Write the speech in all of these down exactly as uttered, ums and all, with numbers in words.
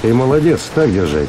Ты молодец, так держать.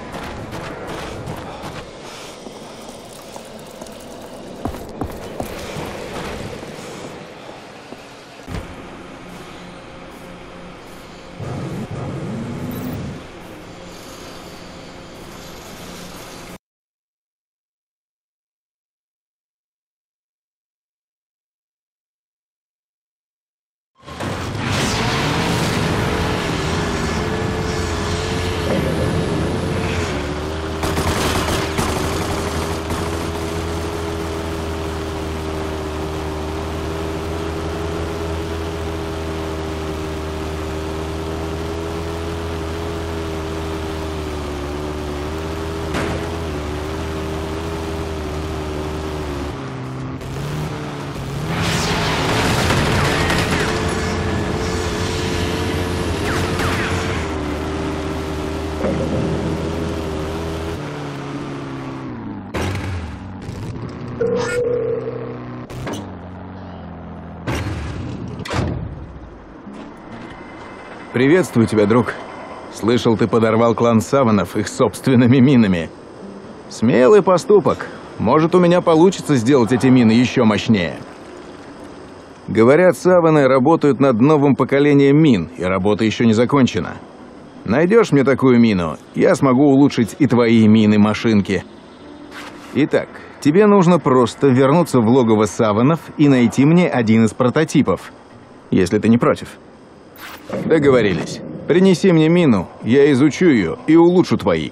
Приветствую тебя, друг. Слышал, ты подорвал клан Саванов их собственными минами. Смелый поступок. Может, у меня получится сделать эти мины еще мощнее. Говорят, Саваны работают над новым поколением мин, и работа еще не закончена. Найдешь мне такую мину, я смогу улучшить и твои мины-машинки. Итак, тебе нужно просто вернуться в логово Саванов и найти мне один из прототипов, если ты не против. Договорились. Принеси мне мину, я изучу ее и улучшу твои.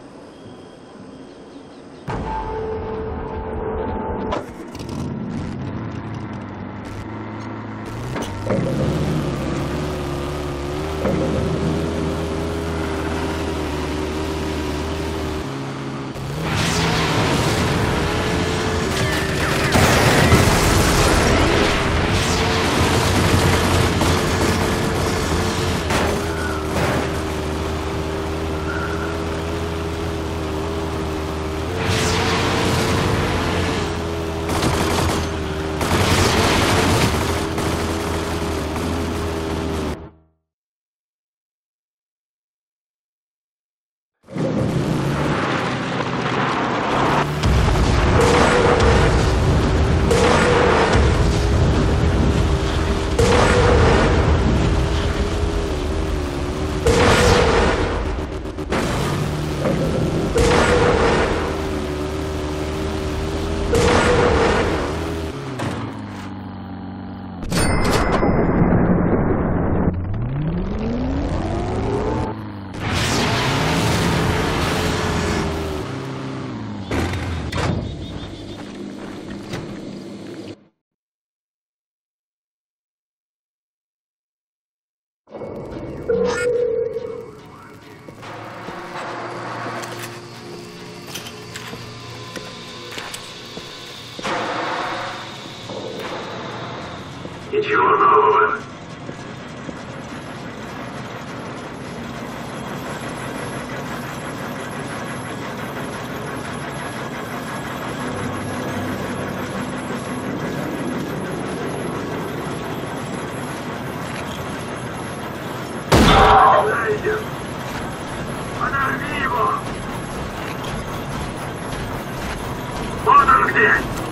Ничего нового. Найдем. Подорви его. Вот он где.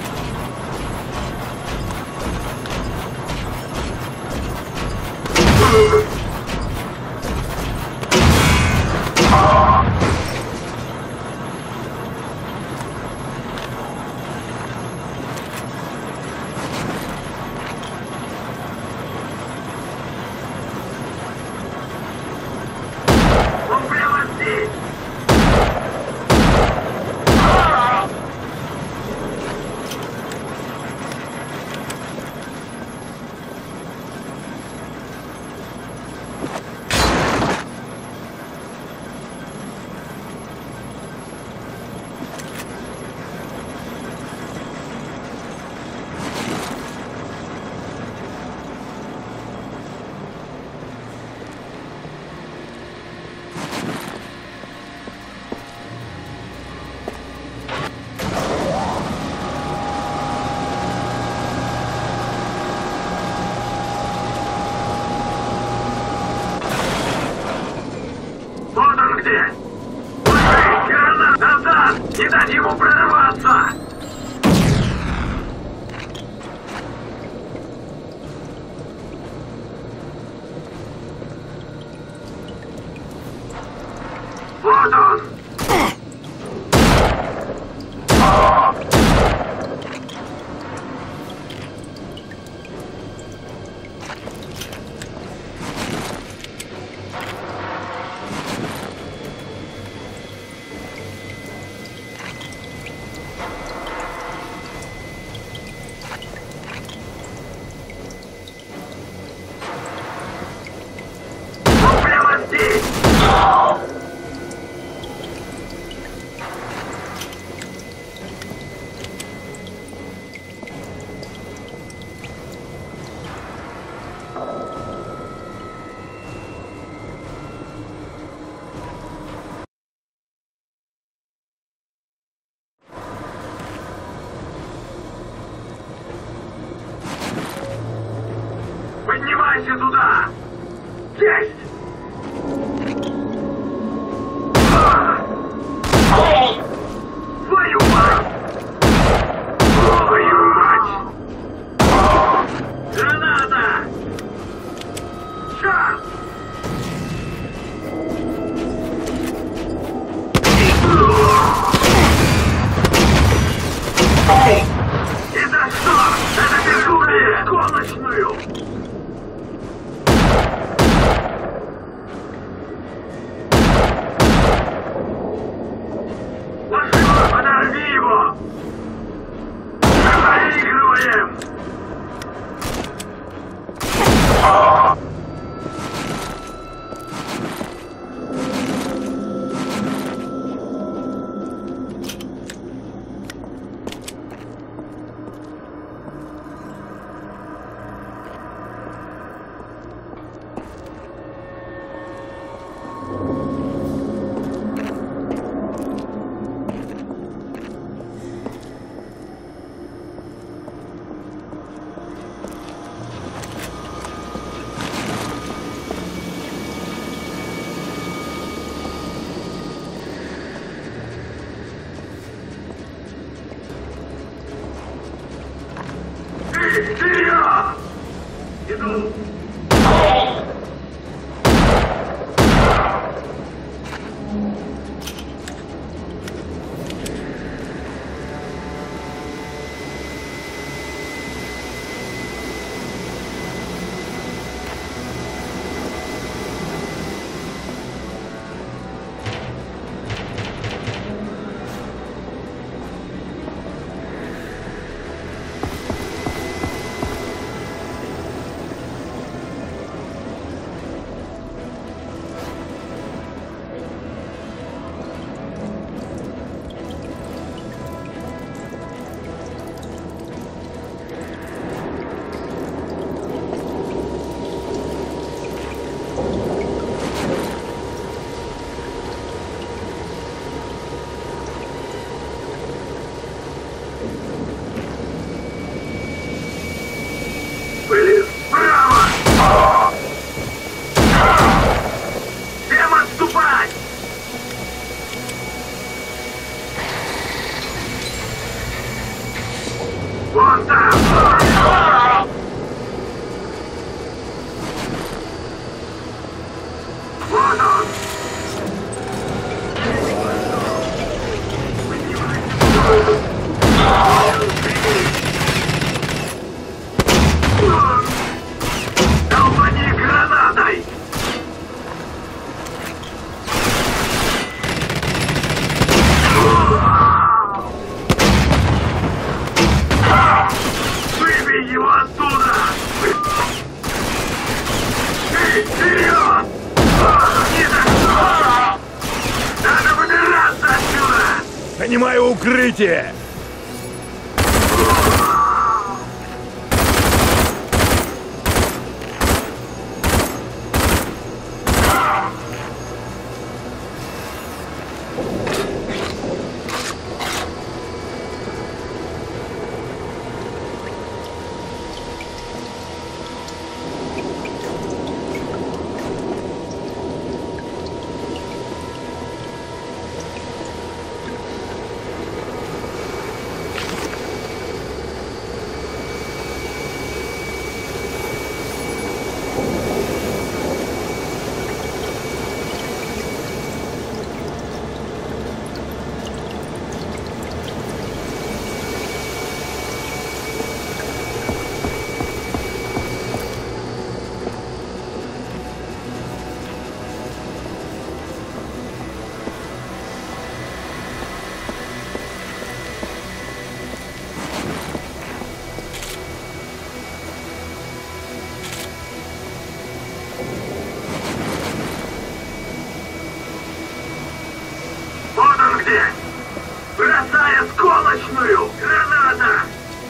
Он прямо здесь. Гранат! Назад! Не дать ему прорваться! Вот он! Он прямо здесь! Поднимайся туда! Есть! Твою мать! Твою мать! Граната! Черт! И за что? Это безумие! Коночную! Подорви его! Мы проигрываем! Вперед! Иду! Были справа! Всем отступать! Вон там! Вот он! Долбани гранатой! Выбей его оттуда! Эй, вперед! Не за что! Надо выбираться отсюда! Занимаю укрытие! Уймите! Бросай осколочную! Граната!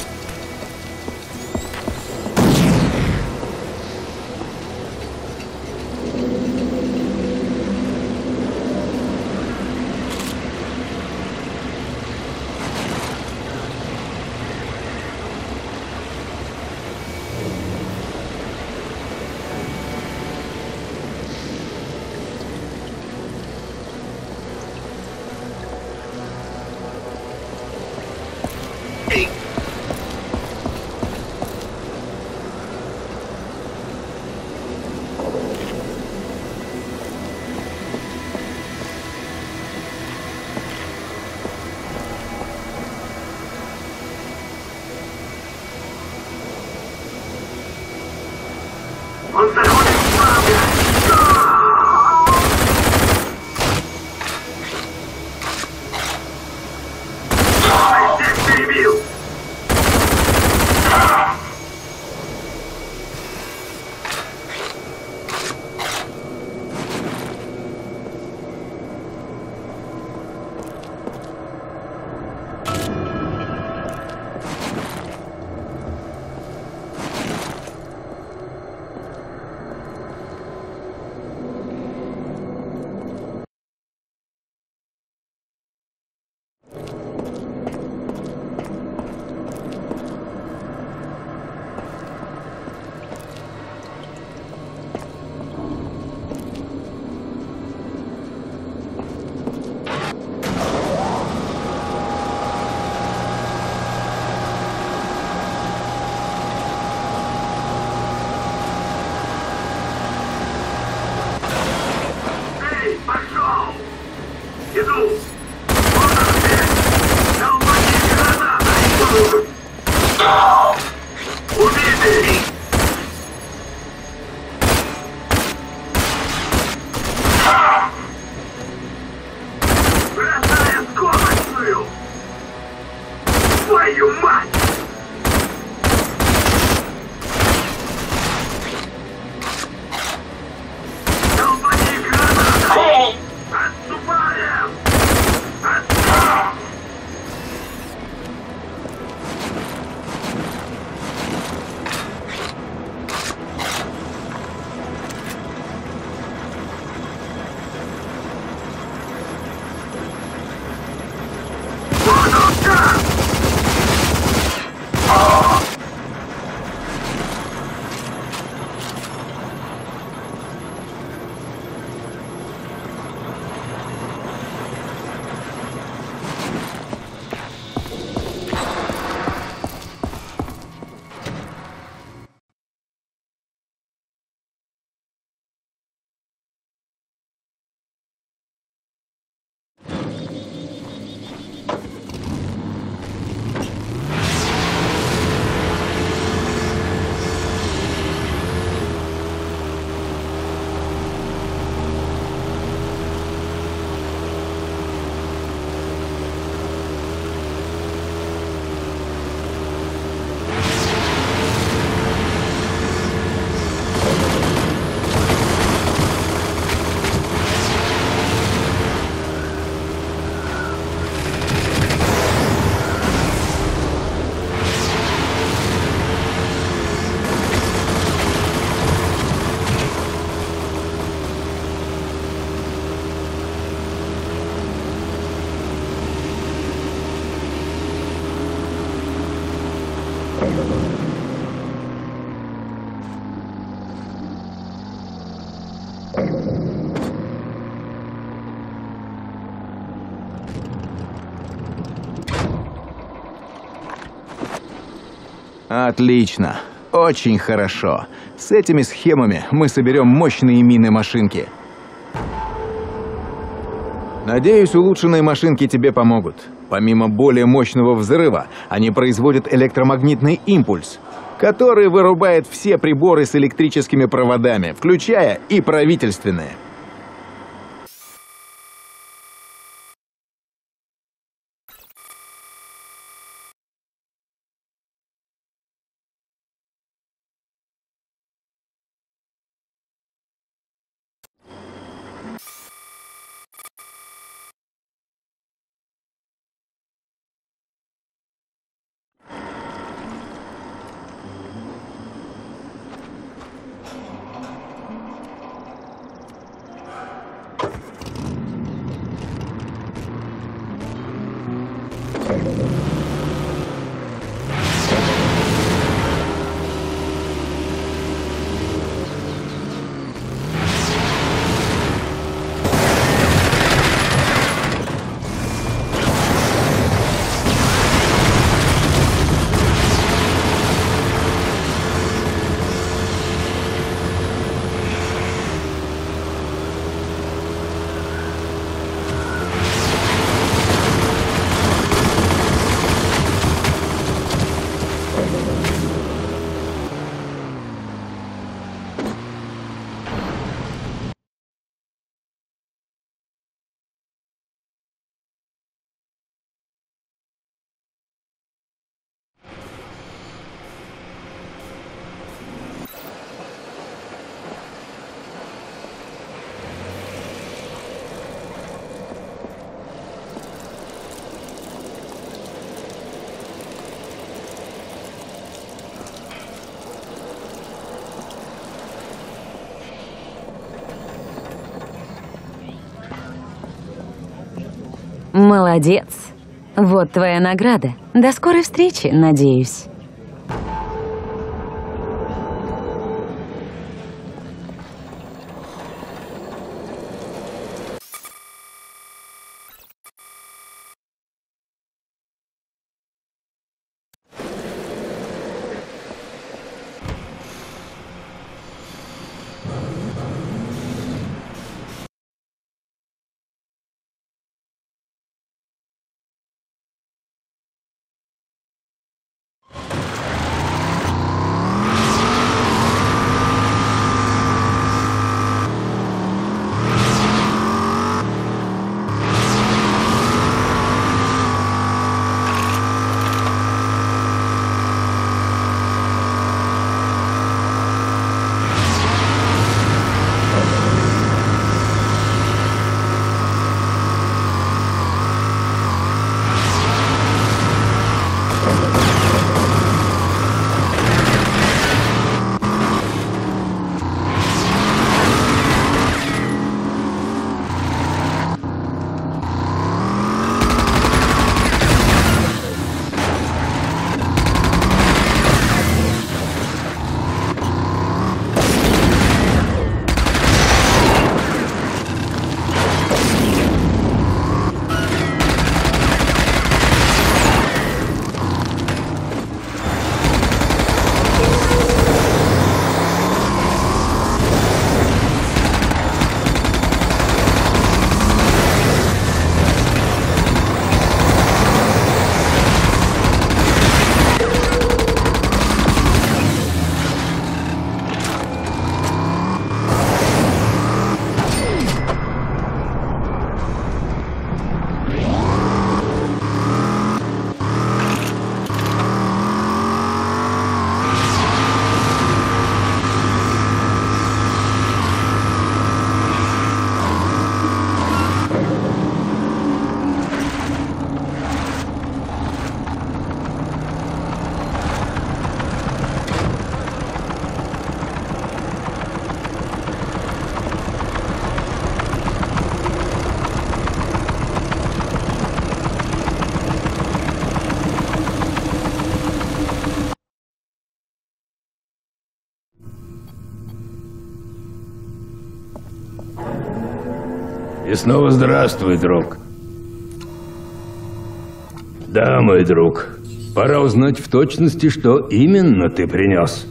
Он заходит в пламя! Ой, всех перебил! Эй, пошел! Иду! Вот он здесь! Долбани гранатой! Убитый! Бросай осколочную! Твою мать! Долбани гранатой! Отступаем! Отступаем! Вот он там! Отлично. Очень хорошо. С этими схемами мы соберем мощные мины-машинки. Надеюсь, улучшенные машинки тебе помогут. Помимо более мощного взрыва, они производят электромагнитный импульс, который вырубает все приборы с электрическими проводами, включая и правительственные. Молодец. Вот твоя награда. До скорой встречи, надеюсь. И снова здравствуй, друг. Да, мой друг, пора узнать в точности, что именно ты принес.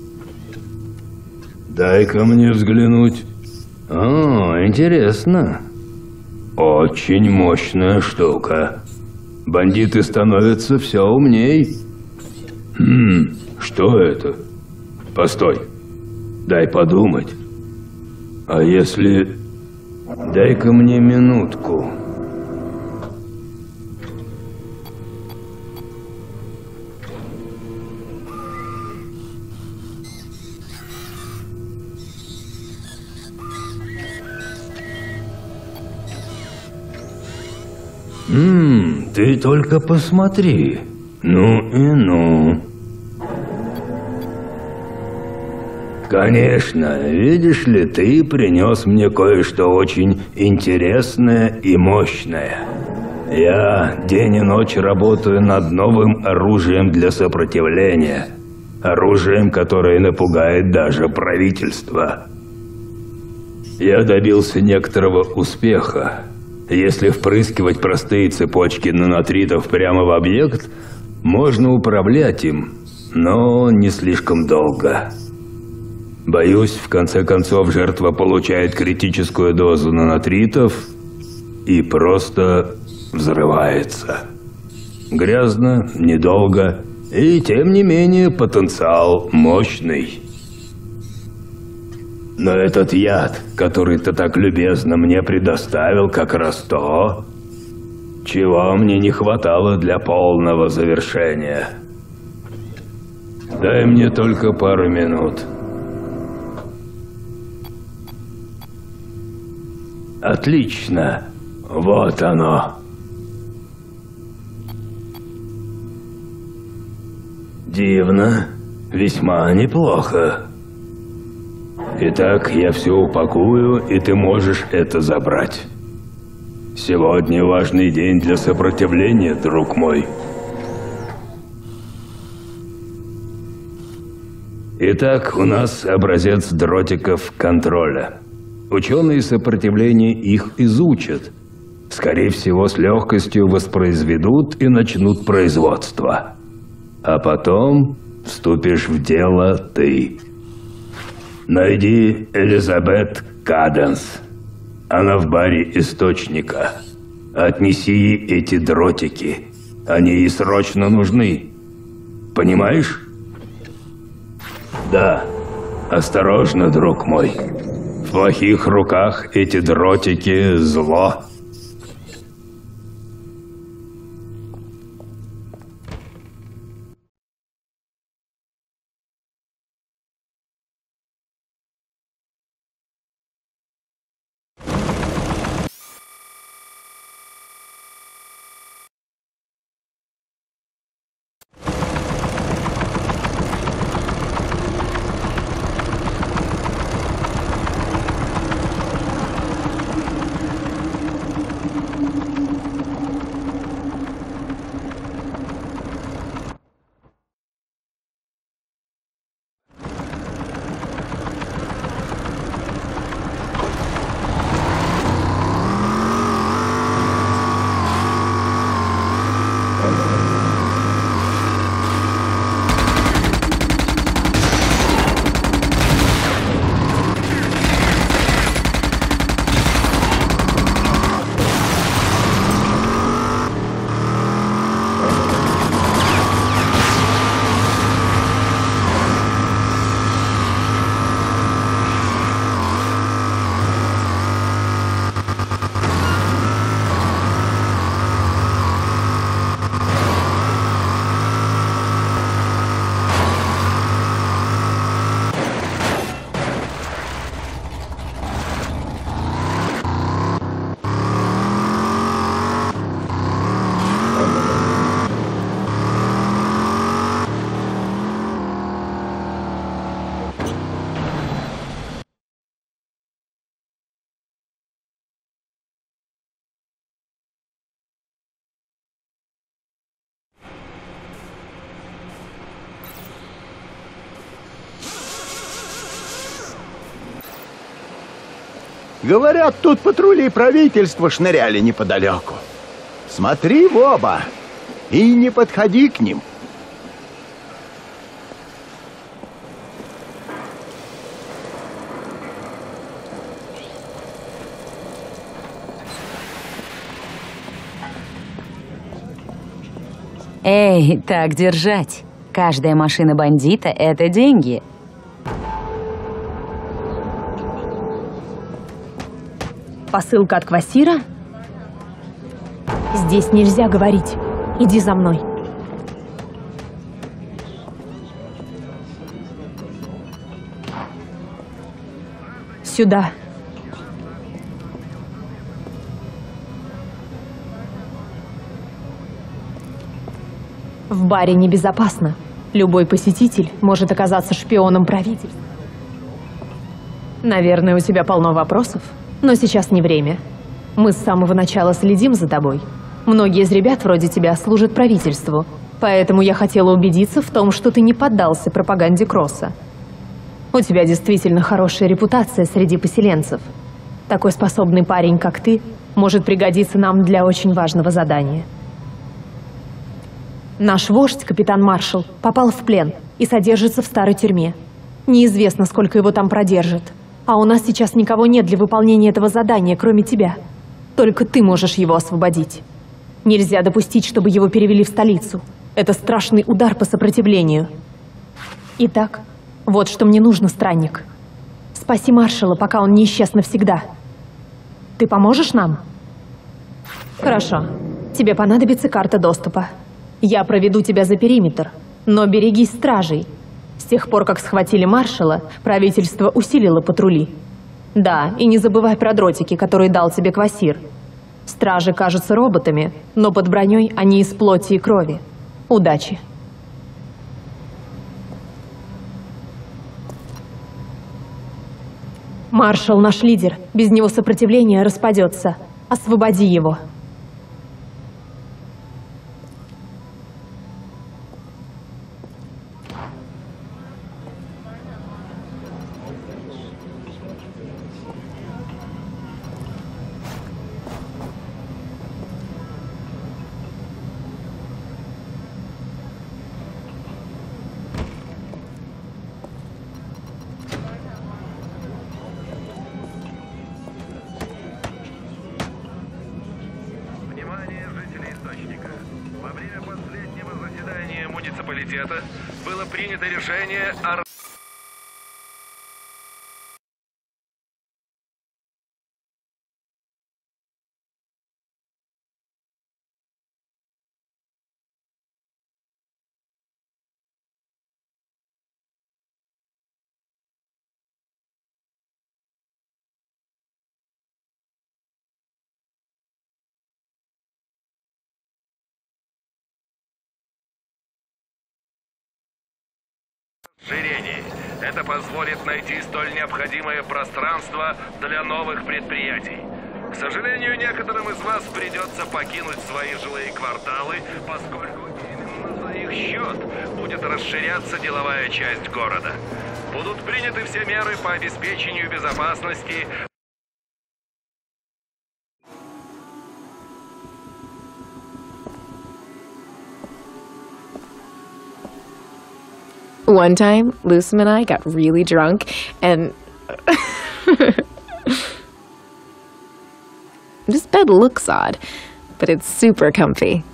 Дай-ка мне взглянуть. О, интересно. Очень мощная штука. Бандиты становятся все умней. Хм, что это? Постой. Дай подумать. А если... Дай-ка мне минутку. Ммм, ты только посмотри. Ну и ну. Конечно, видишь ли, ты принес мне кое-что очень интересное и мощное. Я день и ночь работаю над новым оружием для сопротивления. Оружием, которое напугает даже правительство. Я добился некоторого успеха. Если впрыскивать простые цепочки нанотритов прямо в объект, можно управлять им, но не слишком долго. Боюсь, в конце концов, жертва получает критическую дозу нанотритов и просто взрывается. Грязно, недолго, и тем не менее потенциал мощный. Но этот яд, который ты так любезно мне предоставил, как раз то, чего мне не хватало для полного завершения. Дай мне только пару минут. Отлично. Вот оно. Дивно. Весьма неплохо. Итак, я все упакую, и ты можешь это забрать. Сегодня важный день для сопротивления, друг мой. Итак, у нас образец дротиков контроля. Ученые сопротивления их изучат. Скорее всего, с легкостью воспроизведут и начнут производство. А потом вступишь в дело ты. Найди Элизабет Каденс. Она в баре Источника. Отнеси ей эти дротики. Они ей срочно нужны. Понимаешь? Да. Осторожно, друг мой. В плохих руках эти дротики – зло. Говорят, тут патрули правительства шныряли неподалеку. Смотри в оба и не подходи к ним. Эй, так держать. Каждая машина бандита — это деньги. Посылка от квартира? Здесь нельзя говорить. Иди за мной. Сюда. В баре небезопасно. Любой посетитель может оказаться шпионом правительства. Наверное, у тебя полно вопросов, но сейчас не время. Мы с самого начала следим за тобой. Многие из ребят вроде тебя служат правительству, поэтому я хотела убедиться в том, что ты не поддался пропаганде Кросса. У тебя действительно хорошая репутация среди поселенцев. Такой способный парень, как ты, может пригодиться нам для очень важного задания. Наш вождь, капитан Маршалл, попал в плен и содержится в старой тюрьме. Неизвестно, сколько его там продержат. А у нас сейчас никого нет для выполнения этого задания, кроме тебя. Только ты можешь его освободить. Нельзя допустить, чтобы его перевели в столицу. Это страшный удар по сопротивлению. Итак, вот что мне нужно, странник. Спаси маршала, пока он не исчез навсегда. Ты поможешь нам? Хорошо. Тебе понадобится карта доступа. Я проведу тебя за периметр, но берегись стражей. С тех пор, как схватили маршала, правительство усилило патрули. Да, и не забывай про дротики, которые дал тебе Квасир. Стражи кажутся роботами, но под броней они из плоти и крови. Удачи. Маршал наш лидер. Без него сопротивление распадется. Освободи его. Было принято решение о... расширении. Это позволит найти столь необходимое пространство для новых предприятий. К сожалению, некоторым из вас придется покинуть свои жилые кварталы, поскольку именно за их счет будет расширяться деловая часть города. Будут приняты все меры по обеспечению безопасности. One time, Lucim and I got really drunk, and this bed looks odd, but it's super comfy.